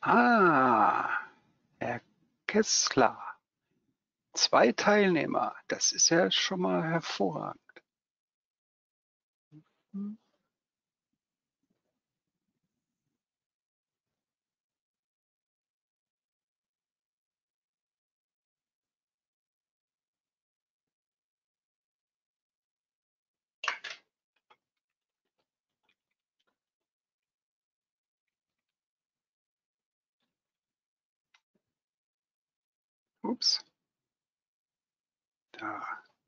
Ah, Herr Kessler. 2 Teilnehmer. Das ist ja schon mal hervorragend. Hm. Ups. Da.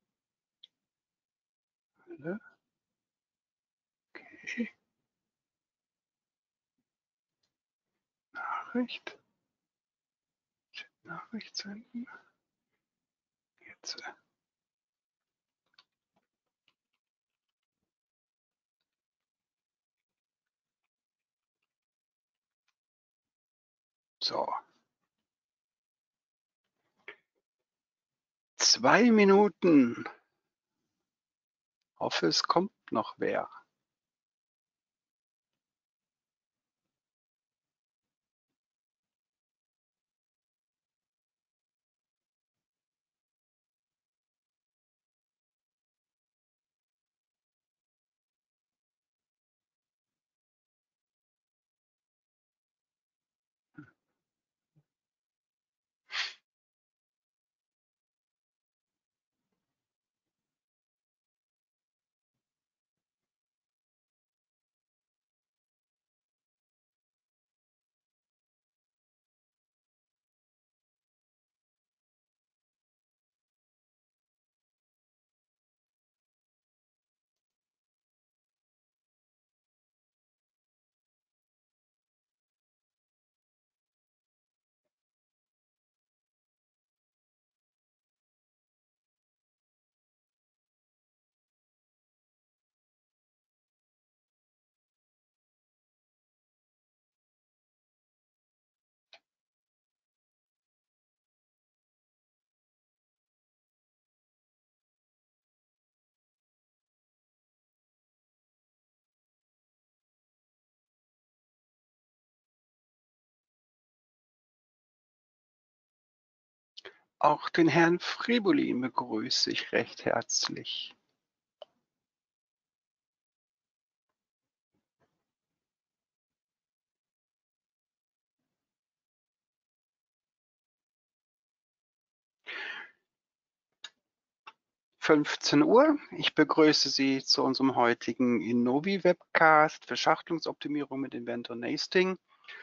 Alle. Okay. Nachricht. Nachricht senden. Jetzt. So. 2 Minuten. Hoffe, es kommt noch wer. Auch den Herrn Fridolin begrüße ich recht herzlich. 15 Uhr. Ich begrüße Sie zu unserem heutigen Innovi-Webcast Verschachtelungsoptimierung mit Inventor Nasting.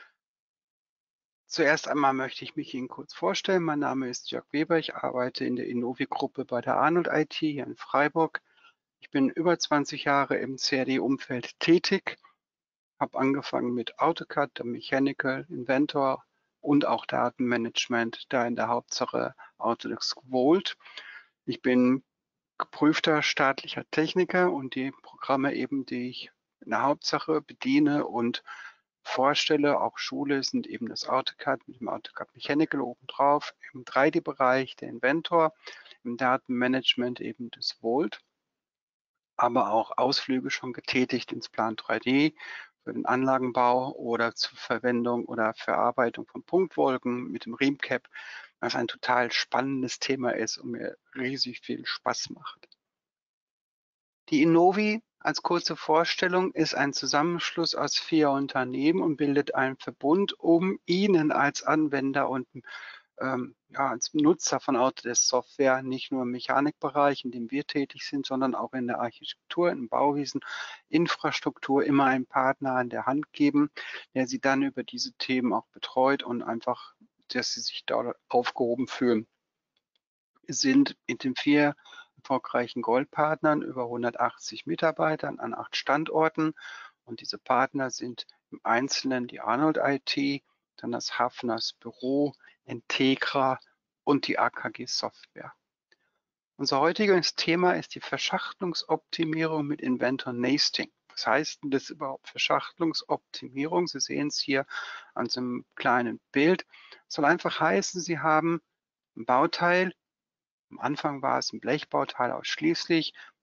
Zuerst einmal möchte ich mich Ihnen kurz vorstellen. Mein Name ist Jörg Weber. Ich arbeite in der Innovi-Gruppe bei der Arnold IT hier in Freiburg. Ich bin über 20 Jahre im CAD-Umfeld tätig, habe angefangen mit AutoCAD, dann Mechanical, Inventor und auch Datenmanagement, da in der Hauptsache Autodesk Volt. Ich bin geprüfter staatlicher Techniker und die Programme eben, die ich in der Hauptsache bediene und vorstelle, auch Schule, sind eben das AutoCAD mit dem AutoCAD Mechanical obendrauf, im 3D-Bereich der Inventor, im Datenmanagement eben das Volt, aber auch Ausflüge schon getätigt ins Plan 3D für den Anlagenbau oder zur Verwendung oder Verarbeitung von Punktwolken mit dem Reamcap, was ein total spannendes Thema ist und mir riesig viel Spaß macht. Die Innovi als kurze Vorstellung ist ein Zusammenschluss aus 4 Unternehmen und bildet einen Verbund, um Ihnen als Anwender und ja, als Nutzer von Autodesk Software nicht nur im Mechanikbereich, in dem wir tätig sind, sondern auch in der Architektur, im Bauwesen, Infrastruktur immer einen Partner an der Hand geben, der Sie dann über diese Themen auch betreut und einfach, dass Sie sich dort aufgehoben fühlen. Wir sind mit den 4 erfolgreichen Goldpartnern über 180 Mitarbeitern an 8 Standorten. Und diese Partner sind im Einzelnen die Arnold IT, dann das Hafners Büro, Integra und die AKG Software. Unser heutiges Thema ist die Verschachtelungsoptimierung mit Inventor Nasting. Was heißt denn das überhaupt, Verschachtelungsoptimierung? Sie sehen es hier an so einem kleinen Bild. Es soll einfach heißen, Sie haben ein Bauteil. Am Anfang war es ein Blechbauteil ausschließlich.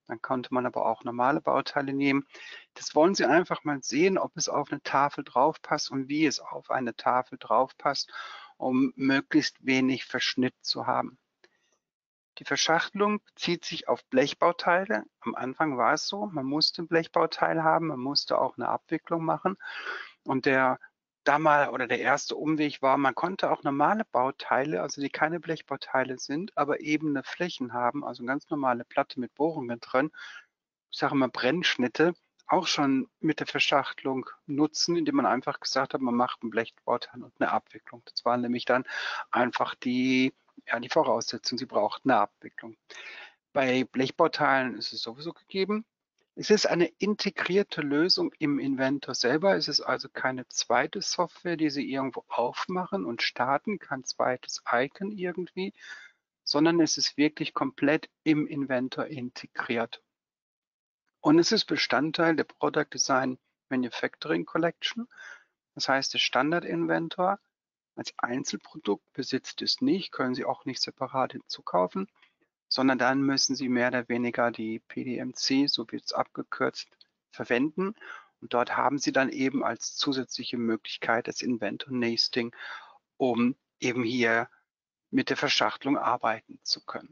Dann konnte man aber auch normale Bauteile nehmen. Das wollen Sie einfach mal sehen, ob es auf eine Tafel draufpasst und wie es auf eine Tafel draufpasst, um möglichst wenig Verschnitt zu haben. Die Verschachtelung bezieht sich auf Blechbauteile. Am Anfang war es so, man musste 'n Blechbauteil haben, man musste auch eine Abwicklung machen. Und der erste Umweg war, man konnte auch normale Bauteile, also die keine Blechbauteile sind, aber ebene Flächen haben, also 'ne ganz normale Platte mit Bohrungen drin, ich sage mal Brennschnitte, auch schon mit der Verschachtelung nutzen, indem man einfach gesagt hat, man macht 'n Blechbauteil und 'ne Abwicklung. Das war nämlich dann einfach die Voraussetzung. Sie brauchten 'ne Abwicklung. Bei Blechbauteilen ist es sowieso gegeben. Es ist eine integrierte Lösung im Inventor selber. Es ist also keine zweite Software, die Sie irgendwo aufmachen und starten, kein zweites Icon irgendwie, sondern es ist wirklich komplett im Inventor integriert. Und es ist Bestandteil der Product Design Manufacturing Collection. Das heißt, der Standard Inventor als Einzelprodukt besitzt es nicht, können Sie auch nicht separat hinzukaufen, sondern dann müssen Sie mehr oder weniger die PDMC, so wird es abgekürzt, verwenden. Und dort haben Sie dann eben als zusätzliche Möglichkeit das Inventor Nesting, um eben hier mit der Verschachtelung arbeiten zu können.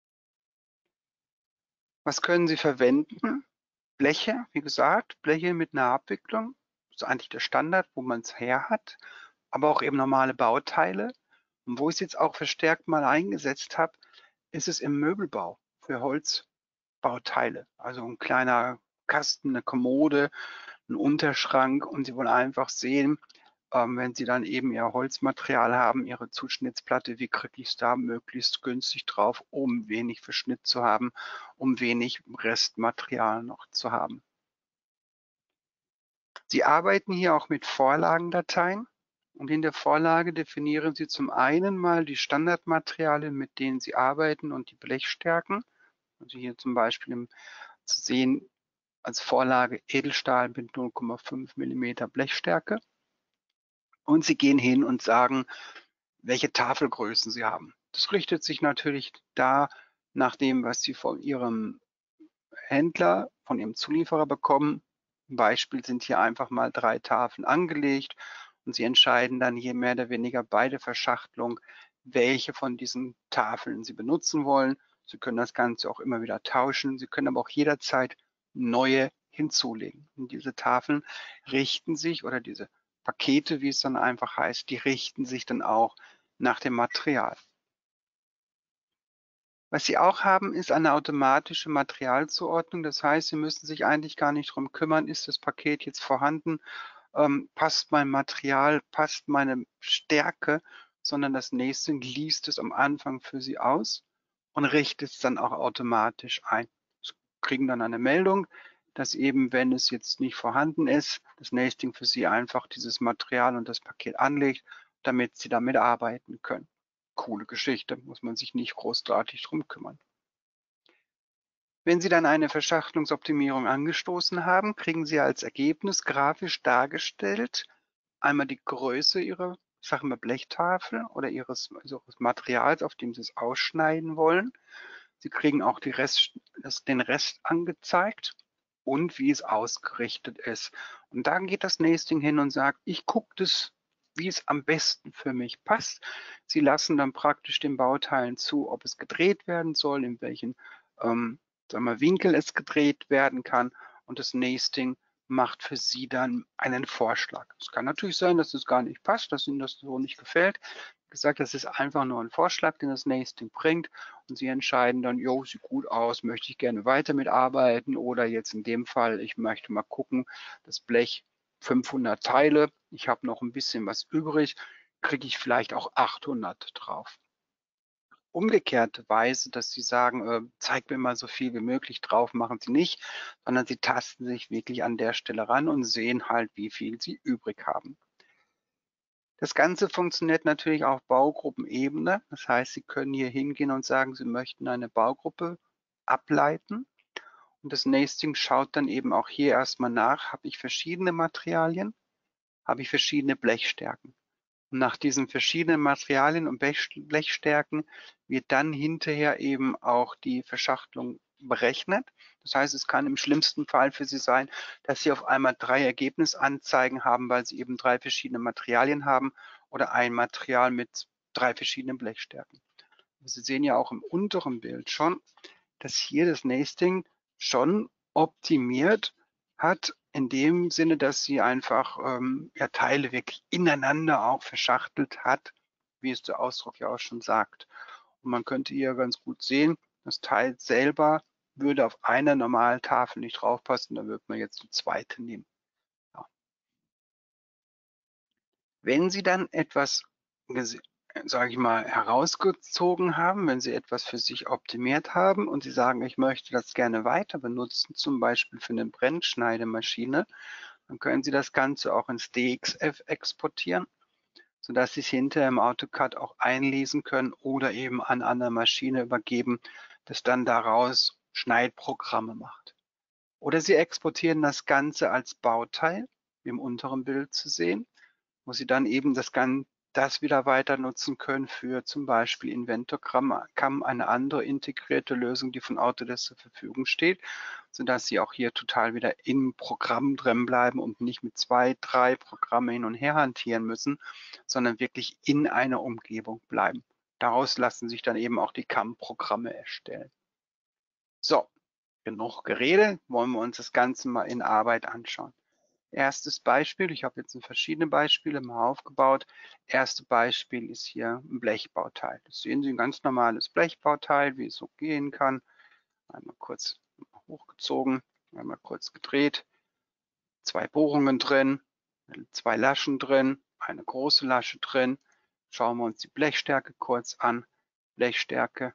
Was können Sie verwenden? Bleche, wie gesagt, Bleche mit einer Abwicklung, ist eigentlich der Standard, wo man es her hat, aber auch eben normale Bauteile. Und wo ich's jetzt auch verstärkt mal eingesetzt habe, ist es im Möbelbau für Holzbauteile. Also 'n kleiner Kasten, 'ne Kommode, 'n Unterschrank und Sie wollen einfach sehen, wenn Sie dann eben Ihr Holzmaterial haben, Ihre Zuschnittsplatte, wie kriege ich's da möglichst günstig drauf, um wenig Verschnitt zu haben, um wenig Restmaterial noch zu haben. Sie arbeiten hier auch mit Vorlagendateien und in der Vorlage definieren Sie zum einen mal die Standardmaterialien, mit denen Sie arbeiten und die Blechstärken. Also hier zum Beispiel zu sehen als Vorlage Edelstahl mit 0,5 Millimeter Blechstärke. Und Sie gehen hin und sagen, welche Tafelgrößen Sie haben. Das richtet sich natürlich da nach dem, was Sie von Ihrem Händler, von Ihrem Zulieferer bekommen. Beispiel sind hier einfach mal 3 Tafeln angelegt und Sie entscheiden dann hier mehr oder weniger bei der Verschachtelung, welche von diesen Tafeln Sie benutzen wollen. Sie können das Ganze auch immer wieder tauschen. Sie können aber auch jederzeit neue hinzulegen. Und diese Tafeln richten sich oder diese Pakete, wie es dann einfach heißt, die richten sich dann auch nach dem Material. Was Sie auch haben, ist eine automatische Materialzuordnung. Das heißt, Sie müssen sich eigentlich gar nicht drum kümmern, ist das Paket jetzt vorhanden, passt mein Material, passt meine Stärke, sondern das Nächste liest es am Anfang für Sie aus und richtet es dann auch automatisch ein. Sie kriegen dann eine Meldung, dass eben, wenn es jetzt nicht vorhanden ist, das Nesting für Sie einfach dieses Material und das Paket anlegt, damit Sie damit arbeiten können. Coole Geschichte, muss man sich nicht großartig drum kümmern. Wenn Sie dann eine Verschachtelungsoptimierung angestoßen haben, kriegen Sie als Ergebnis grafisch dargestellt einmal die Größe Ihrer, ich sage mal, Blechtafel oder Ihres Materials, auf dem Sie es ausschneiden wollen. Sie kriegen auch den Rest angezeigt und wie es ausgerichtet ist. Und dann geht das Nesting hin und sagt, ich gucke das, wie es am besten für mich passt. Sie lassen dann praktisch den Bauteilen zu, ob es gedreht werden soll, in welchen sagen wir, Winkel es gedreht werden kann. Und das Nesting macht für Sie dann einen Vorschlag. Es kann natürlich sein, dass es gar nicht passt, dass Ihnen das so nicht gefällt. Wie gesagt, das ist einfach nur ein Vorschlag, den das Nesting bringt. Und Sie entscheiden dann, jo, sieht gut aus, möchte ich gerne weiter mitarbeiten oder jetzt in dem Fall, ich möchte mal gucken, das Blech 500 Teile, ich habe noch ein bisschen was übrig, kriege ich vielleicht auch 800 drauf. Umgekehrte Weise, dass Sie sagen, zeig mir mal so viel wie möglich drauf, machen Sie nicht, sondern Sie tasten sich wirklich an der Stelle ran und sehen halt, wie viel Sie übrig haben. Das Ganze funktioniert natürlich auf Baugruppenebene. Das heißt, Sie können hier hingehen und sagen, Sie möchten eine Baugruppe ableiten. Und das Nesting schaut dann eben auch hier erstmal nach, habe ich verschiedene Materialien, habe ich verschiedene Blechstärken. Und nach diesen verschiedenen Materialien und Blechstärken wird dann hinterher eben auch die Verschachtelung berechnet. Das heißt, es kann im schlimmsten Fall für Sie sein, dass Sie auf einmal 3 Ergebnisanzeigen haben, weil Sie eben 3 verschiedene Materialien haben oder ein Material mit 3 verschiedenen Blechstärken. Sie sehen ja auch im unteren Bild schon, dass hier das Nesting schon optimiert hat, in dem Sinne, dass sie einfach ja, Teile wirklich ineinander auch verschachtelt hat, wie es der Ausdruck ja auch schon sagt. Und man könnte hier ganz gut sehen, das Teil selber würde auf einer normalen Tafel nicht draufpassen, da würde man jetzt eine zweite nehmen. Ja. Wenn Sie dann etwas, sage ich mal, herausgezogen haben, wenn Sie etwas für sich optimiert haben und Sie sagen, ich möchte das gerne weiter benutzen, zum Beispiel für eine Brennschneidemaschine, dann können Sie das Ganze auch ins DXF exportieren, sodass Sie es hinterher im AutoCAD auch einlesen können oder eben an eine Maschine übergeben, das dann daraus Schneidprogramme macht. Oder Sie exportieren das Ganze als Bauteil, wie im unteren Bild zu sehen, wo Sie dann eben das wieder weiter nutzen können für zum Beispiel Inventor CAM, eine andere integrierte Lösung, die von Autodesk zur Verfügung steht, sodass Sie auch hier total wieder im Programm drin bleiben und nicht mit 2, 3 Programmen hin und her hantieren müssen, sondern wirklich in einer Umgebung bleiben. Daraus lassen sich dann eben auch die CAM-Programme erstellen. So, genug Gerede, wollen wir uns das Ganze mal in Arbeit anschauen. Erstes Beispiel, ich habe jetzt verschiedene Beispiele mal aufgebaut. Erste Beispiel ist hier ein Blechbauteil. Das sehen Sie, ein ganz normales Blechbauteil, wie es so gehen kann. Einmal kurz hochgezogen, einmal kurz gedreht. 2 Bohrungen drin, 2 Laschen drin, eine große Lasche drin. Schauen wir uns die Blechstärke kurz an. Blechstärke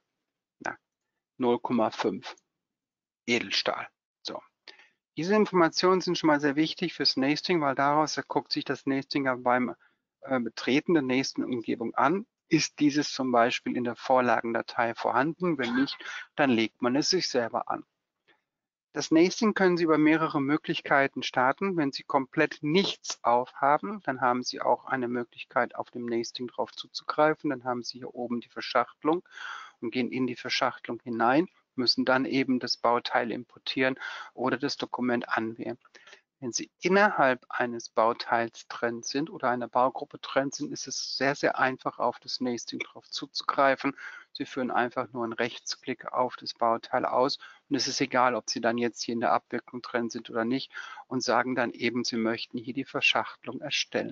0,5 Edelstahl. So. Diese Informationen sind schon mal sehr wichtig fürs Nesting, weil daraus guckt sich das Nesting beim Betreten der nächsten Umgebung an. Ist dieses zum Beispiel in der Vorlagendatei vorhanden? Wenn nicht, dann legt man es sich selber an. Das Nesting können Sie über mehrere Möglichkeiten starten. Wenn Sie komplett nichts aufhaben, dann haben Sie auch eine Möglichkeit, auf dem Nesting drauf zuzugreifen. Dann haben Sie hier oben die Verschachtelung und gehen in die Verschachtelung hinein, müssen dann eben das Bauteil importieren oder das Dokument anwählen. Wenn Sie innerhalb eines Bauteils drin sind oder einer Baugruppe drin sind, ist es sehr, sehr einfach, auf das Nesting drauf zuzugreifen. Sie führen einfach nur einen Rechtsklick auf das Bauteil aus und es ist egal, ob Sie dann jetzt hier in der Abwicklung drin sind oder nicht und sagen dann eben, Sie möchten hier die Verschachtelung erstellen.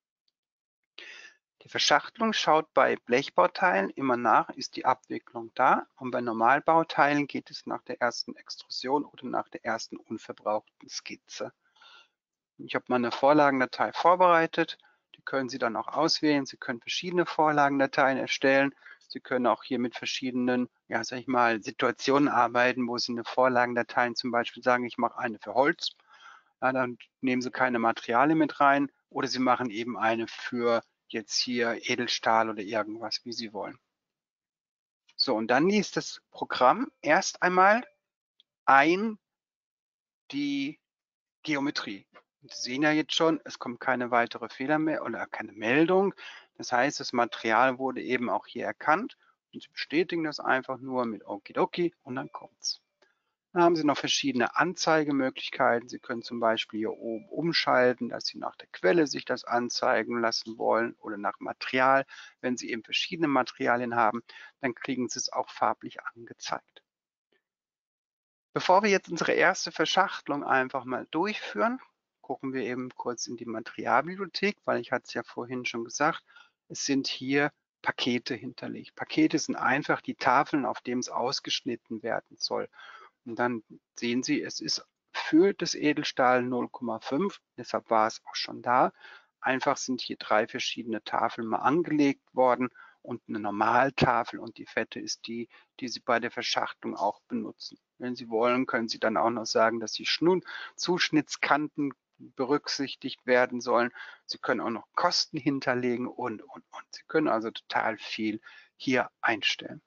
Die Verschachtelung schaut bei Blechbauteilen immer nach, ist die Abwicklung da, und bei Normalbauteilen geht es nach der ersten Extrusion oder nach der ersten unverbrauchten Skizze. Ich habe meine Vorlagendatei vorbereitet, die können Sie dann auch auswählen. Sie können verschiedene Vorlagendateien erstellen. Sie können auch hier mit verschiedenen, ja, sag ich mal, Situationen arbeiten, wo Sie eine Vorlagendatei zum Beispiel sagen, ich mache eine für Holz. Ja, dann nehmen Sie keine Materialien mit rein oder Sie machen eben eine für jetzt hier Edelstahl oder irgendwas, wie Sie wollen. So, und dann liest das Programm erst einmal ein die Geometrie. Sie sehen ja jetzt schon, es kommt keine weitere Fehler mehr oder keine Meldung. Das heißt, das Material wurde eben auch hier erkannt und Sie bestätigen das einfach nur mit Okidoki und dann kommt's. Dann haben Sie noch verschiedene Anzeigemöglichkeiten. Sie können zum Beispiel hier oben umschalten, dass Sie nach der Quelle sich das anzeigen lassen wollen oder nach Material. Wenn Sie eben verschiedene Materialien haben, dann kriegen Sie es auch farblich angezeigt. Bevor wir jetzt unsere erste Verschachtelung einfach mal durchführen, gucken wir eben kurz in die Materialbibliothek, weil ich hatte es ja vorhin schon gesagt, es sind hier Pakete hinterlegt. Pakete sind einfach die Tafeln, auf denen es ausgeschnitten werden soll. Und dann sehen Sie, es ist für das Edelstahl 0,5, deshalb war es auch schon da. Einfach sind hier 3 verschiedene Tafeln mal angelegt worden und eine Normaltafel und die fette ist die, die Sie bei der Verschachtelung auch benutzen. Wenn Sie wollen, können Sie dann auch noch sagen, dass die Zuschnittskanten berücksichtigt werden sollen. Sie können auch noch Kosten hinterlegen und. Sie können also total viel hier einstellen.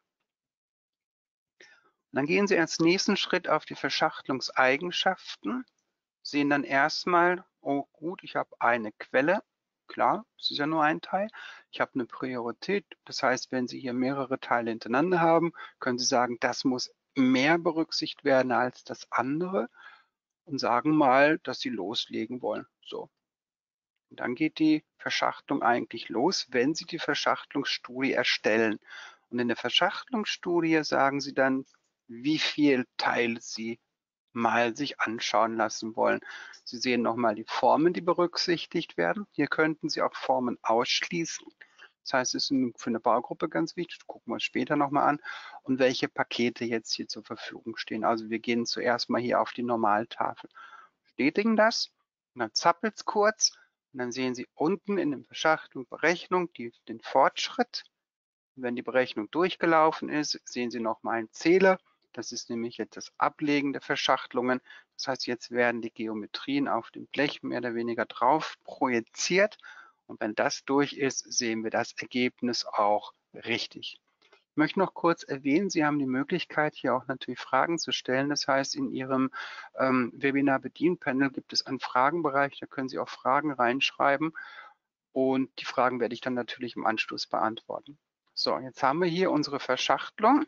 Und dann gehen Sie als nächsten Schritt auf die Verschachtelungseigenschaften, sehen dann erstmal, oh gut, ich habe eine Quelle. Klar, es ist ja nur ein Teil. Ich habe eine Priorität. Das heißt, wenn Sie hier mehrere Teile hintereinander haben, können Sie sagen, das muss mehr berücksichtigt werden als das andere und sagen mal, dass sie loslegen wollen. So, und dann geht die Verschachtelung eigentlich los, wenn Sie die Verschachtelungsstudie erstellen. Und in der Verschachtelungsstudie sagen Sie dann, wie viel Teile Sie mal sich anschauen lassen wollen. Sie sehen nochmal die Formen, die berücksichtigt werden. Hier könnten Sie auch Formen ausschließen. Das heißt, es ist für eine Baugruppe ganz wichtig, das gucken wir uns später nochmal an, und welche Pakete jetzt hier zur Verfügung stehen. Also wir gehen zuerst mal hier auf die Normaltafel, bestätigen das, und dann zappelt es kurz, und dann sehen Sie unten in der Verschachtelung Berechnung den Fortschritt. Und wenn die Berechnung durchgelaufen ist, sehen Sie nochmal einen Zähler. Das ist nämlich jetzt das Ablegen der Verschachtelungen. Das heißt, jetzt werden die Geometrien auf dem Blech mehr oder weniger drauf projiziert. Und wenn das durch ist, sehen wir das Ergebnis auch richtig. Ich möchte noch kurz erwähnen, Sie haben die Möglichkeit, hier auch natürlich Fragen zu stellen. Das heißt, in Ihrem Webinar-Bedienpanel gibt es einen Fragenbereich, da können Sie auch Fragen reinschreiben. Und die Fragen werde ich dann natürlich im Anschluss beantworten. So, jetzt haben wir hier unsere Verschachtelung.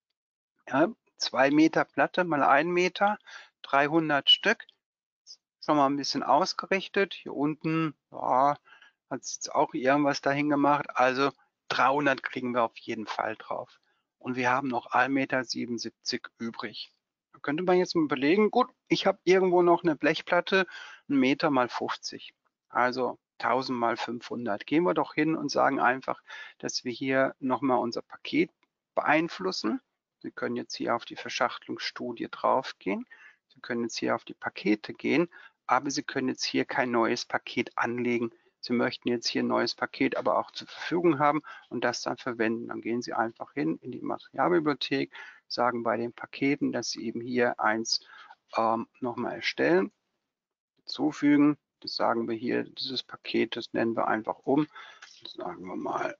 Ja, 2 Meter Platte mal 1 Meter, 300 Stück. Schon mal ein bisschen ausgerichtet. Hier unten ja, hat es jetzt auch irgendwas dahin gemacht. Also 300 kriegen wir auf jeden Fall drauf. Und wir haben noch 1,77 Meter übrig. Da könnte man jetzt mal überlegen, gut, ich habe irgendwo noch eine Blechplatte, 1 Meter mal 50. Also 1000 mal 500. Gehen wir doch hin und sagen einfach, dass wir hier nochmal unser Paket beeinflussen. Sie können jetzt hier auf die Verschachtelungsstudie draufgehen. Sie können jetzt hier auf die Pakete gehen, aber Sie können jetzt hier kein neues Paket anlegen. Sie möchten jetzt hier ein neues Paket aber auch zur Verfügung haben und das dann verwenden. Dann gehen Sie einfach hin in die Materialbibliothek, sagen bei den Paketen, dass Sie eben hier eins nochmal erstellen, hinzufügen. Das sagen wir hier, dieses Paket, das nennen wir einfach um. Das sagen wir mal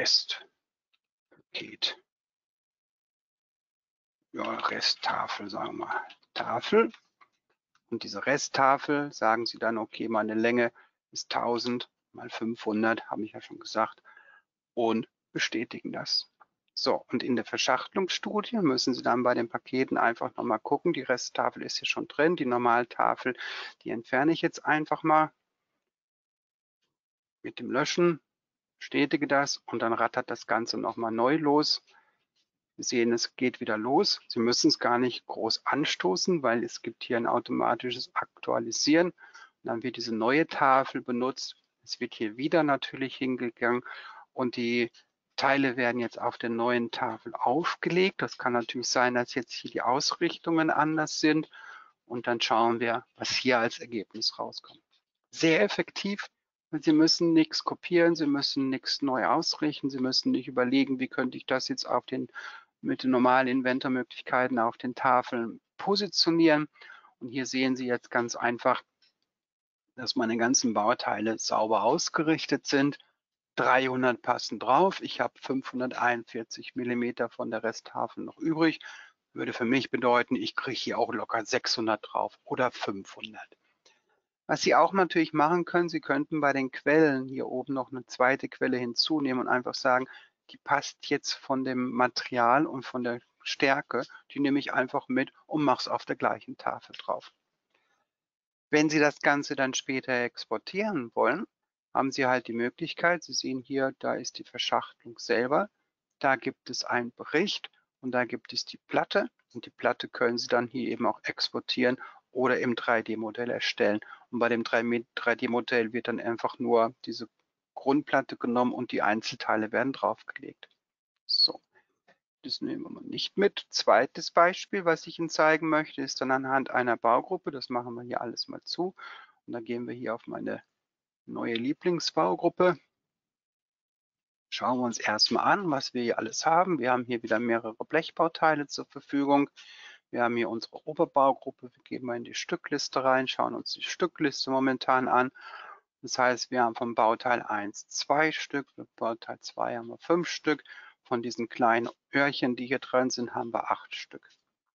Restpaket. Ja, Resttafel, sagen wir mal. Tafel. Und diese Resttafel sagen Sie dann, okay, meine Länge ist 1000 mal 500, habe ich ja schon gesagt, und bestätigen das. So, und in der Verschachtelungsstudie müssen Sie dann bei den Paketen einfach nochmal gucken. Die Resttafel ist hier schon drin, die Normaltafel, die entferne ich jetzt einfach mal mit dem Löschen, bestätige das und dann rattert das Ganze nochmal neu los. Sie sehen, es geht wieder los. Sie müssen es gar nicht groß anstoßen, weil es gibt hier ein automatisches Aktualisieren. Und dann wird diese neue Tafel benutzt. Es wird hier wieder natürlich hingegangen und die Teile werden jetzt auf der neuen Tafel aufgelegt. Das kann natürlich sein, dass jetzt hier die Ausrichtungen anders sind. Und dann schauen wir, was hier als Ergebnis rauskommt. Sehr effektiv. Sie müssen nichts kopieren, Sie müssen nichts neu ausrichten, Sie müssen nicht überlegen, wie könnte ich das jetzt mit den normalen Inventor-Möglichkeiten auf den Tafeln positionieren. Und hier sehen Sie jetzt ganz einfach, dass meine ganzen Bauteile sauber ausgerichtet sind. 300 passen drauf. Ich habe 541 mm von der Resttafel noch übrig. Würde für mich bedeuten, ich kriege hier auch locker 600 drauf oder 500. Was Sie auch natürlich machen können, Sie könnten bei den Quellen hier oben noch eine zweite Quelle hinzunehmen und einfach sagen, die passt jetzt von dem Material und von der Stärke, die nehme ich einfach mit und mache es auf der gleichen Tafel drauf. Wenn Sie das Ganze dann später exportieren wollen, haben Sie halt die Möglichkeit, Sie sehen hier, da ist die Verschachtelung selber, da gibt es einen Bericht und da gibt es die Platte und die Platte können Sie dann hier eben auch exportieren oder im 3D-Modell erstellen. Und bei dem 3D-Modell wird dann einfach nur diese Grundplatte genommen und die Einzelteile werden draufgelegt. So, das nehmen wir mal nicht mit. Zweites Beispiel, was ich Ihnen zeigen möchte, ist dann anhand einer Baugruppe. Das machen wir hier alles mal zu. Und dann gehen wir hier auf meine neue Lieblingsbaugruppe. Schauen wir uns erstmal an, was wir hier alles haben. Wir haben hier wieder mehrere Blechbauteile zur Verfügung. Wir haben hier unsere Oberbaugruppe. Wir gehen mal in die Stückliste rein, schauen uns die Stückliste momentan an. Das heißt, wir haben vom Bauteil 1 2 Stück, für Bauteil 2 haben wir 5 Stück. Von diesen kleinen Öhrchen, die hier drin sind, haben wir 8 Stück.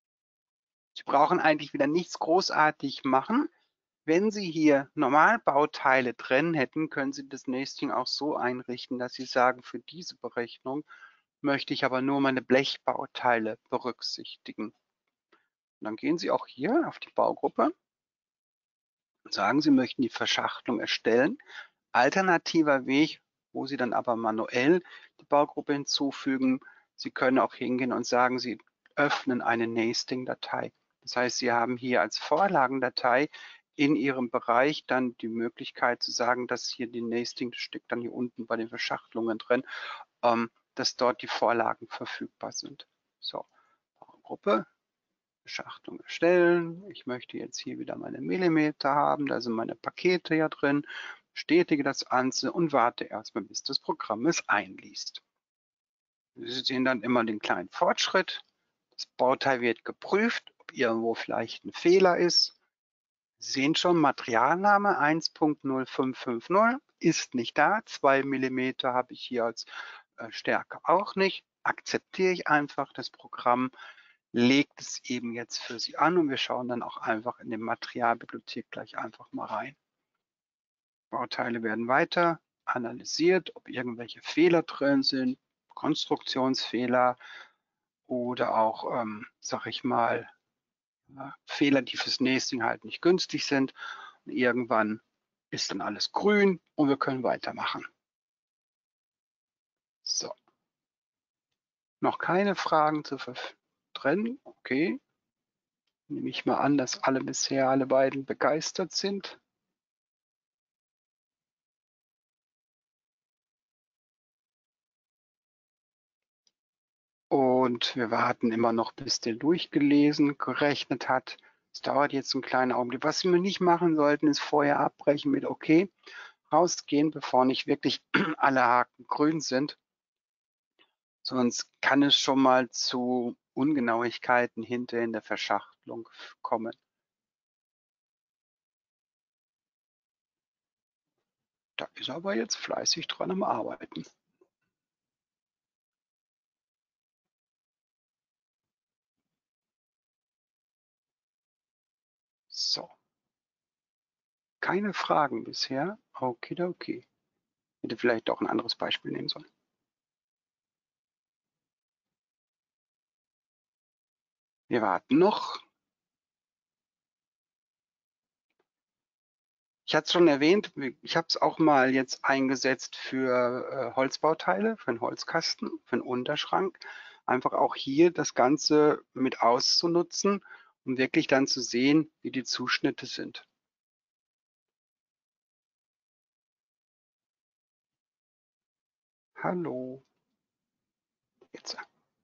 Sie brauchen eigentlich wieder nichts großartig machen. Wenn Sie hier Normalbauteile drin hätten, können Sie das Nesting auch so einrichten, dass Sie sagen, für diese Berechnung möchte ich aber nur meine Blechbauteile berücksichtigen. Und dann gehen Sie auch hier auf die Baugruppe und sagen, Sie möchten die Verschachtelung erstellen. Alternativer Weg, wo Sie dann aber manuell die Baugruppe hinzufügen. Sie können auch hingehen und sagen, Sie öffnen eine Nesting-Datei. Das heißt, Sie haben hier als Vorlagendatei in Ihrem Bereich dann die Möglichkeit zu sagen, dass hier die Nesting-Stück dann hier unten bei den Verschachtelungen drin, dass dort die Vorlagen verfügbar sind. So, Baugruppe, Verschachtelung erstellen. Ich möchte jetzt hier wieder meine Millimeter haben, da sind meine Pakete ja drin. Bestätige das Ganze und warte erstmal, bis das Programm es einliest. Sie sehen dann immer den kleinen Fortschritt. Das Bauteil wird geprüft, ob irgendwo vielleicht ein Fehler ist. Sie sehen schon, Materialname 1.0550 ist nicht da. 2 mm habe ich hier als Stärke auch nicht. Akzeptiere ich einfach. Das Programm legt es eben jetzt für Sie an und wir schauen dann auch einfach in die Materialbibliothek gleich einfach mal rein. Bauteile werden weiter analysiert, ob irgendwelche Fehler drin sind, Konstruktionsfehler oder auch, sag ich mal, Fehler, die fürs Nesting halt nicht günstig sind. Und irgendwann ist dann alles grün und wir können weitermachen. So, noch keine Fragen zu trennen. Okay, nehme ich mal an, dass alle beiden begeistert sind. Und wir warten immer noch, bis der durchgelesen, gerechnet hat. Es dauert jetzt einen kleinen Augenblick. Was wir nicht machen sollten, ist vorher abbrechen mit OK, rausgehen, bevor nicht wirklich alle Haken grün sind. Sonst kann es schon mal zu Ungenauigkeiten hinter in der Verschachtelung kommen. Da ist er aber jetzt fleißig dran am Arbeiten. So. Keine Fragen bisher. Okay. Hätte vielleicht doch ein anderes Beispiel nehmen sollen. Wir warten noch. Ich hatte es schon erwähnt, ich habe es auch mal jetzt eingesetzt für Holzbauteile, für einen Holzkasten, für einen Unterschrank. Einfach auch hier das Ganze mit auszunutzen, um wirklich dann zu sehen, wie die Zuschnitte sind. Hallo. Jetzt.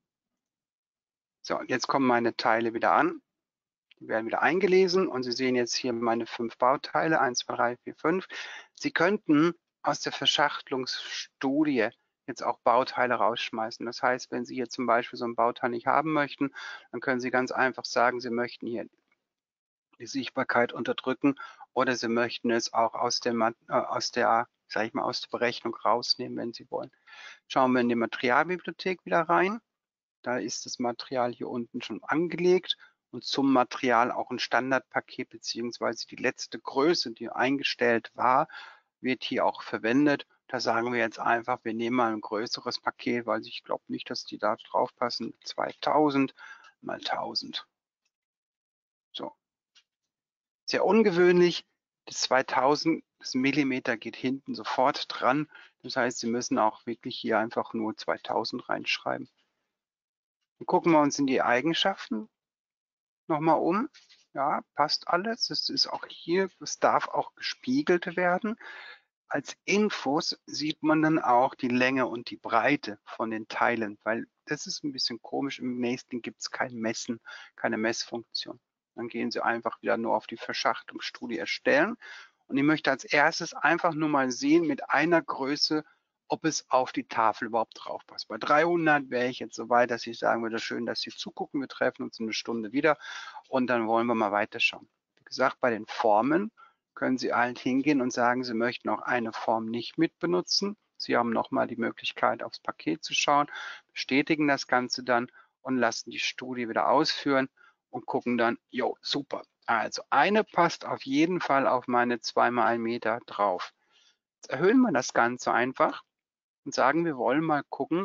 So, jetzt kommen meine Teile wieder an. Die werden wieder eingelesen und Sie sehen jetzt hier meine 5 Bauteile, 1, 2, 3, 4, 5. Sie könnten aus der Verschachtelungsstudie jetzt auch Bauteile rausschmeißen. Das heißt, wenn Sie hier zum Beispiel so ein Bauteil nicht haben möchten, dann können Sie ganz einfach sagen, Sie möchten hier die Sichtbarkeit unterdrücken oder Sie möchten es auch aus der, sag ich mal, aus der Berechnung rausnehmen, wenn Sie wollen. Schauen wir in die Materialbibliothek wieder rein. Da ist das Material hier unten schon angelegt und zum Material auch ein Standardpaket beziehungsweise die letzte Größe, die eingestellt war, wird hier auch verwendet. Da sagen wir jetzt einfach, wir nehmen mal ein größeres Paket, weil ich glaube nicht, dass die da drauf passen. 2000 mal 1000. So. Sehr ungewöhnlich. Das 2000 das Millimeter geht hinten sofort dran. Das heißt, Sie müssen auch wirklich hier einfach nur 2000 reinschreiben. Dann gucken wir uns in die Eigenschaften nochmal um. Ja, passt alles. Es ist auch hier, es darf auch gespiegelt werden. Als Infos sieht man dann auch die Länge und die Breite von den Teilen, weil das ist ein bisschen komisch. Im nächsten gibt es kein Messen, keine Messfunktion. Dann gehen Sie einfach wieder nur auf die Verschachtelungsstudie erstellen. Und ich möchte als erstes einfach nur mal sehen mit einer Größe, ob es auf die Tafel überhaupt drauf passt. Bei 300 wäre ich jetzt so weit, dass ich sagen würde, schön, dass Sie zugucken. Wir treffen uns in eine Stunde wieder und dann wollen wir mal weiterschauen. Wie gesagt, bei den Formen können Sie halt hingehen und sagen, Sie möchten auch eine Form nicht mit benutzen. Sie haben nochmal die Möglichkeit, aufs Paket zu schauen, bestätigen das Ganze dann und lassen die Studie wieder ausführen und gucken dann, jo, super. Also eine passt auf jeden Fall auf meine 2 mal 1 Meter drauf. Jetzt erhöhen wir das Ganze einfach und sagen, wir wollen mal gucken,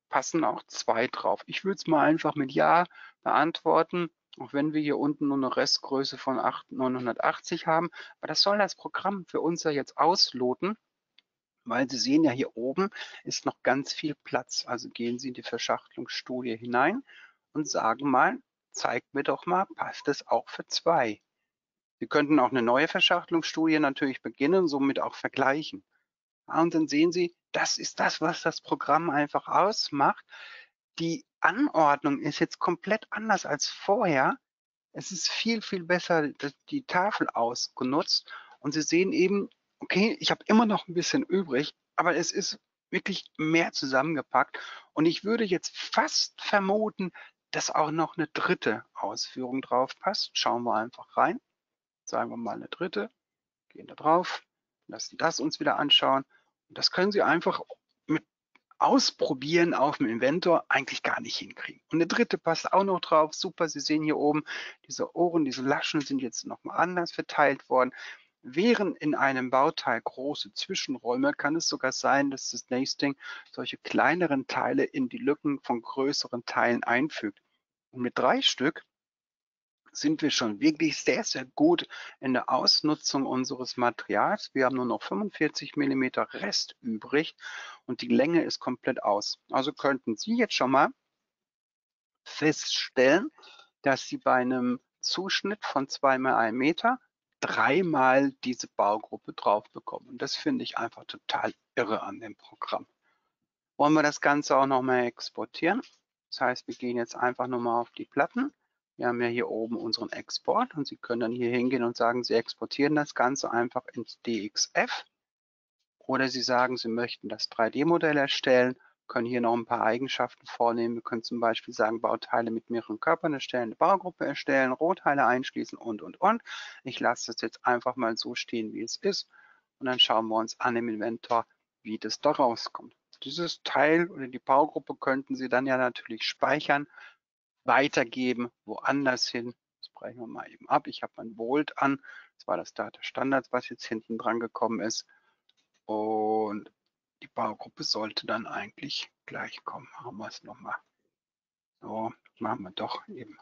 passen auch 2 drauf. Ich würde es mal einfach mit Ja beantworten, auch wenn wir hier unten nur eine Restgröße von 980 haben. Aber das soll das Programm für uns ja jetzt ausloten, weil Sie sehen ja, hier oben ist noch ganz viel Platz. Also gehen Sie in die Verschachtelungsstudie hinein und sagen mal, zeigt mir doch mal, passt es auch für 2? Sie könnten auch eine neue Verschachtelungsstudie natürlich beginnen, somit auch vergleichen. Und dann sehen Sie, das ist das, was das Programm einfach ausmacht. Die Anordnung ist jetzt komplett anders als vorher. Es ist viel, viel besser die Tafel ausgenutzt und Sie sehen eben, okay, ich habe immer noch ein bisschen übrig, aber es ist wirklich mehr zusammengepackt und ich würde jetzt fast vermuten, dass auch noch eine dritte Ausführung drauf passt. Schauen wir einfach rein. Sagen wir mal eine dritte, gehen da drauf, lassen das uns wieder anschauen und das können Sie einfach mit Ausprobieren auf dem Inventor eigentlich gar nicht hinkriegen. Und eine dritte passt auch noch drauf. Super, Sie sehen hier oben, diese Ohren, diese Laschen sind jetzt nochmal anders verteilt worden. Wären in einem Bauteil große Zwischenräume, kann es sogar sein, dass das Nesting solche kleineren Teile in die Lücken von größeren Teilen einfügt. Und mit 3 Stück sind wir schon wirklich sehr, sehr gut in der Ausnutzung unseres Materials. Wir haben nur noch 45 Millimeter Rest übrig und die Länge ist komplett aus. Also könnten Sie jetzt schon mal feststellen, dass Sie bei einem Zuschnitt von 2 mal 1 Meter 3-mal diese Baugruppe drauf bekommen. Und das finde ich einfach total irre an dem Programm. Wollen wir das Ganze auch noch mal exportieren? Das heißt, wir gehen jetzt einfach nur mal auf die Platten. Wir haben ja hier oben unseren Export und Sie können dann hier hingehen und sagen, Sie exportieren das Ganze einfach ins DXF. Oder Sie sagen, Sie möchten das 3D-Modell erstellen, können hier noch ein paar Eigenschaften vornehmen. Wir können zum Beispiel sagen, Bauteile mit mehreren Körpern erstellen, eine Baugruppe erstellen, Rohteile einschließen und. Ich lasse das jetzt einfach mal so stehen, wie es ist. Und dann schauen wir uns an im Inventor, wie das da rauskommt. Dieses Teil oder die Baugruppe könnten Sie dann ja natürlich speichern, weitergeben, woanders hin. Das brechen wir mal eben ab. Ich habe mein Volt an. Das war das Data Standards, was jetzt hinten dran gekommen ist. Und die Baugruppe sollte dann eigentlich gleich kommen. Machen wir es nochmal. So, machen wir doch eben.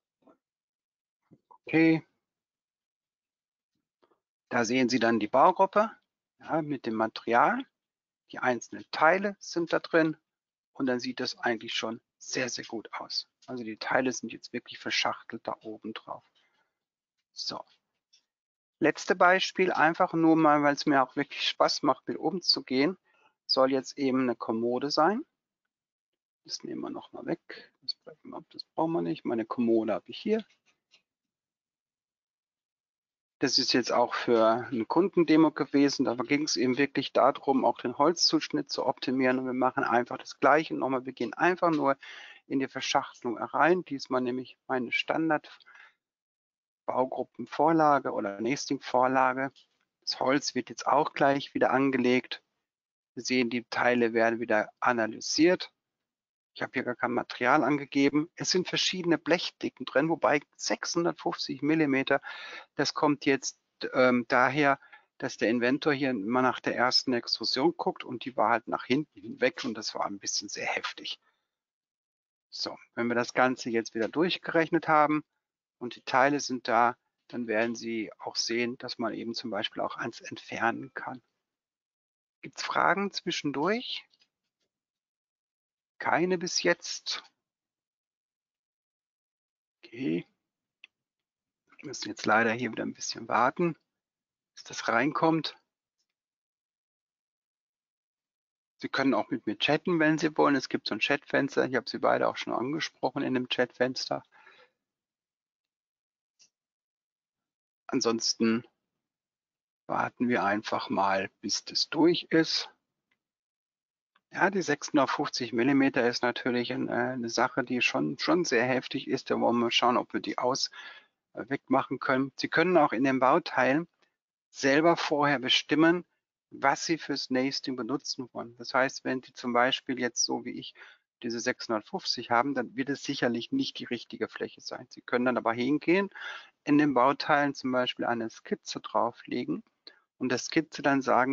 Okay. Da sehen Sie dann die Baugruppe, ja, mit dem Material. Die einzelnen Teile sind da drin. Und dann sieht das eigentlich schon sehr, sehr gut aus. Also die Teile sind jetzt wirklich verschachtelt da oben drauf. So. Letzte Beispiel, einfach nur mal, weil es mir auch wirklich Spaß macht, mit umzugehen, soll jetzt eben eine Kommode sein. Das nehmen wir nochmal weg. Das brauchen wir nicht. Meine Kommode habe ich hier. Das ist jetzt auch für eine Kundendemo gewesen. Da ging es eben wirklich darum, auch den Holzzuschnitt zu optimieren. Und wir machen einfach das Gleiche nochmal. Wir gehen einfach nur in die Verschachtelung rein. Diesmal nämlich meine Standard-Baugruppenvorlage oder Nesting-Vorlage. Das Holz wird jetzt auch gleich wieder angelegt. Wir sehen, die Teile werden wieder analysiert. Ich habe hier gar kein Material angegeben. Es sind verschiedene Blechdicken drin, wobei 650 Millimeter, das kommt jetzt daher, dass der Inventor hier immer nach der ersten Extrusion guckt und die war halt nach hinten hinweg und das war ein bisschen sehr heftig. So, wenn wir das Ganze jetzt wieder durchgerechnet haben und die Teile sind da, dann werden Sie auch sehen, dass man eben zum Beispiel auch eins entfernen kann. Gibt es Fragen zwischendurch? Keine bis jetzt. Okay. Wir müssen jetzt leider hier wieder ein bisschen warten, bis das reinkommt. Sie können auch mit mir chatten, wenn Sie wollen. Es gibt so ein Chatfenster. Ich habe Sie beide auch schon angesprochen in dem Chatfenster. Ansonsten warten wir einfach mal, bis das durch ist. Ja, die 650 Millimeter ist natürlich eine Sache, die schon sehr heftig ist. Da wollen wir schauen, ob wir die wegmachen können. Sie können auch in den Bauteilen selber vorher bestimmen, was Sie fürs Nesting benutzen wollen. Das heißt, wenn Sie zum Beispiel jetzt so wie ich diese 650 haben, dann wird es sicherlich nicht die richtige Fläche sein. Sie können dann aber hingehen, in den Bauteilen zum Beispiel eine Skizze drauflegen und der Skizze dann sagen,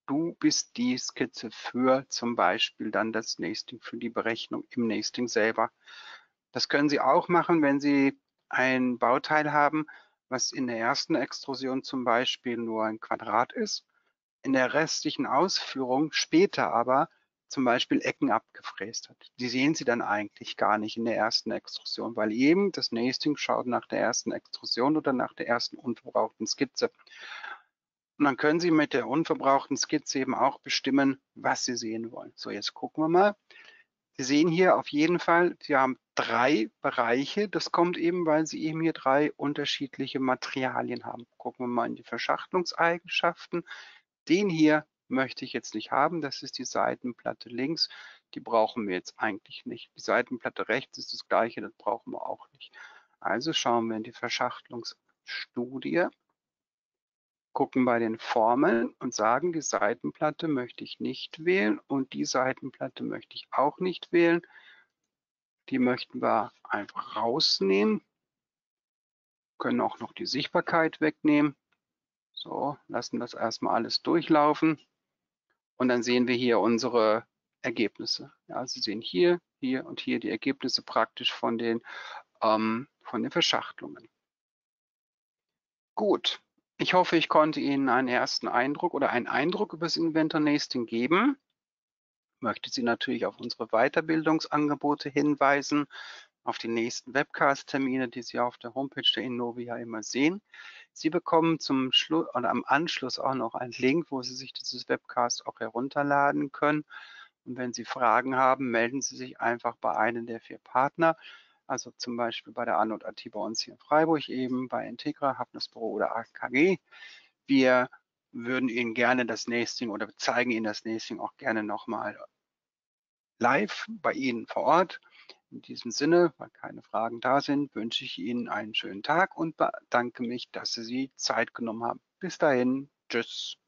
du bist die Skizze für zum Beispiel dann das Nesting, für die Berechnung im Nesting selber. Das können Sie auch machen, wenn Sie ein Bauteil haben, was in der ersten Extrusion zum Beispiel nur ein Quadrat ist, in der restlichen Ausführung später aber zum Beispiel Ecken abgefräst hat. Die sehen Sie dann eigentlich gar nicht in der ersten Extrusion, weil eben das Nesting schaut nach der ersten Extrusion oder nach der ersten unverbrauchten Skizze. Und dann können Sie mit der unverbrauchten Skizze eben auch bestimmen, was Sie sehen wollen. So, jetzt gucken wir mal. Sie sehen hier auf jeden Fall, Sie haben 3 Bereiche. Das kommt eben, weil Sie eben hier 3 unterschiedliche Materialien haben. Gucken wir mal in die Verschachtelungseigenschaften. Den hier möchte ich jetzt nicht haben. Das ist die Seitenplatte links. Die brauchen wir jetzt eigentlich nicht. Die Seitenplatte rechts ist das gleiche. Das brauchen wir auch nicht. Also schauen wir in die Verschachtelungsstudie, gucken bei den Formeln und sagen, die Seitenplatte möchte ich nicht wählen und die Seitenplatte möchte ich auch nicht wählen. Die möchten wir einfach rausnehmen. Können auch noch die Sichtbarkeit wegnehmen. So, lassen das erstmal alles durchlaufen. Und dann sehen wir hier unsere Ergebnisse. Ja, Sie sehen hier, hier und hier die Ergebnisse praktisch von den Verschachtelungen. Gut, ich hoffe, ich konnte Ihnen einen ersten Eindruck oder einen Eindruck über das Inventor Nesting geben. Ich möchte Sie natürlich auf unsere Weiterbildungsangebote hinweisen, auf die nächsten Webcast-Termine, die Sie auf der Homepage der Innovia immer sehen. Sie bekommen zum Schluss oder am Anschluss auch noch einen Link, wo Sie sich dieses Webcast auch herunterladen können. Und wenn Sie Fragen haben, melden Sie sich einfach bei einem der 4 Partner, also zum Beispiel bei der Anod IT bei uns hier in Freiburg, eben bei Integra, Hafnisbüro oder AKG. Wir würden Ihnen gerne das Nesting oder zeigen Ihnen das Nesting auch gerne nochmal live bei Ihnen vor Ort. In diesem Sinne, weil keine Fragen da sind, wünsche ich Ihnen einen schönen Tag und bedanke mich, dass Sie Zeit genommen haben. Bis dahin, tschüss.